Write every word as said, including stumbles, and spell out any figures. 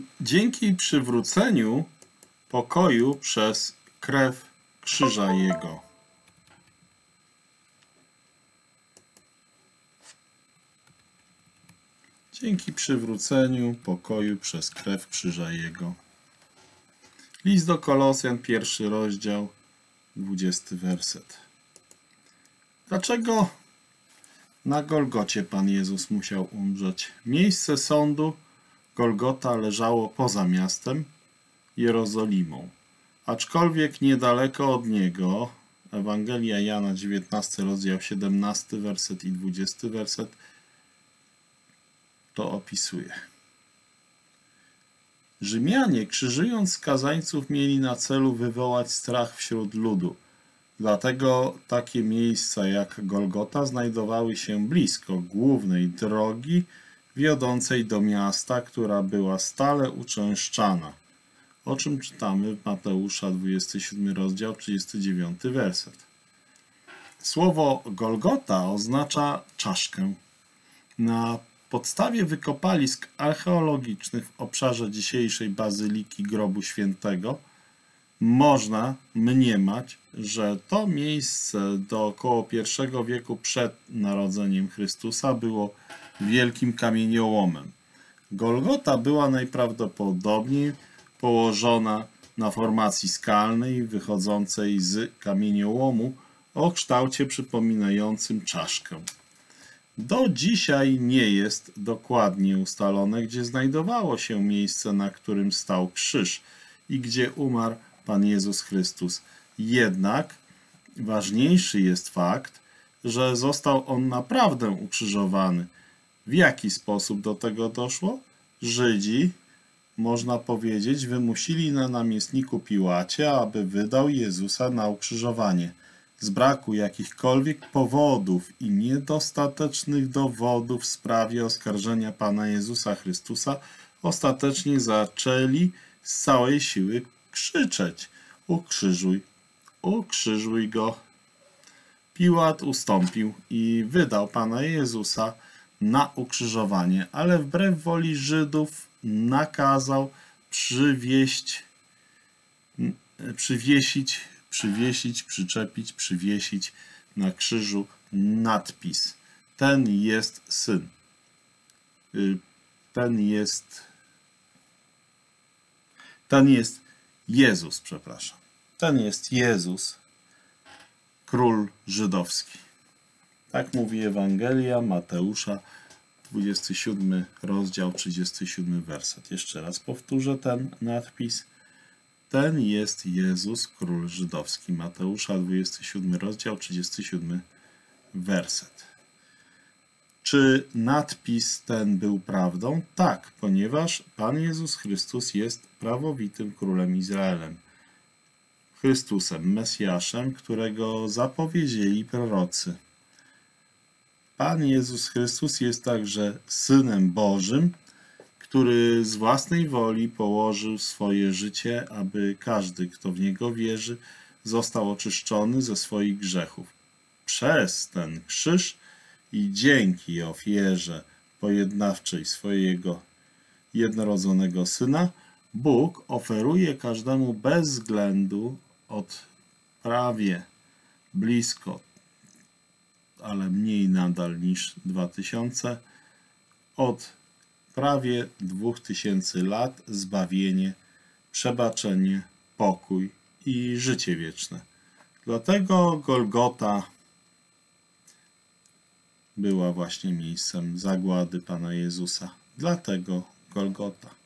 Dzięki przywróceniu pokoju przez krew krzyża Jego. Dzięki przywróceniu pokoju przez krew krzyża Jego. List do Kolosjan, pierwszy rozdział, dwudziesty werset. Dlaczego na Golgocie Pan Jezus musiał umrzeć? Miejsce sądu Golgota leżało poza miastem Jerozolimą. Aczkolwiek niedaleko od niego, Ewangelia Jana, dziewiętnasty rozdział, siedemnasty werset i dwudziesty werset to opisuje. Rzymianie, krzyżując skazańców, mieli na celu wywołać strach wśród ludu. Dlatego takie miejsca jak Golgota znajdowały się blisko głównej drogi wiodącej do miasta, która była stale uczęszczana. O czym czytamy w Mateusza, dwudziesty siódmy rozdział, trzydziesty dziewiąty werset. Słowo Golgota oznacza czaszkę. Na podstawie wykopalisk archeologicznych w obszarze dzisiejszej Bazyliki Grobu Świętego można mniemać, że to miejsce do około pierwszego wieku przed narodzeniem Chrystusa było wielkim kamieniołomem. Golgota była najprawdopodobniej położona na formacji skalnej wychodzącej z kamieniołomu o kształcie przypominającym czaszkę. Do dzisiaj nie jest dokładnie ustalone, gdzie znajdowało się miejsce, na którym stał krzyż i gdzie umarł Pan Jezus Chrystus. Jednak ważniejszy jest fakt, że został on naprawdę ukrzyżowany. W jaki sposób do tego doszło? Żydzi, można powiedzieć, wymusili na namiestniku Piłacie, aby wydał Jezusa na ukrzyżowanie. Z braku jakichkolwiek powodów i niedostatecznych dowodów w sprawie oskarżenia Pana Jezusa Chrystusa ostatecznie zaczęli z całej siły krzyczeć: ukrzyżuj, ukrzyżuj go. Piłat ustąpił i wydał Pana Jezusa na ukrzyżowanie, ale wbrew woli Żydów nakazał przywieść, przywiesić, przywiesić, przyczepić, przywiesić na krzyżu nadpis: ten jest Syn. Ten jest ten jest Jezus, przepraszam. Ten jest Jezus, król żydowski. Tak mówi Ewangelia Mateusza, dwudziesty siódmy rozdział, trzydziesty siódmy werset. Jeszcze raz powtórzę ten nadpis. Ten jest Jezus, król żydowski. Mateusza, dwudziesty siódmy rozdział, trzydziesty siódmy werset. Czy nadpis ten był prawdą? Tak, ponieważ Pan Jezus Chrystus jest prawowitym królem Izraelem. Chrystusem, Mesjaszem, którego zapowiedzieli prorocy. Pan Jezus Chrystus jest także Synem Bożym, który z własnej woli położył swoje życie, aby każdy, kto w Niego wierzy, został oczyszczony ze swoich grzechów. Przez ten krzyż i dzięki ofierze pojednawczej swojego jednorodzonego Syna, Bóg oferuje każdemu bez względu od prawie blisko, ale mniej nadal niż dwa tysiące, od prawie dwóch tysięcy lat zbawienie, przebaczenie, pokój i życie wieczne. Dlatego Golgota była właśnie miejscem zagłady Pana Jezusa. Dlatego Golgota.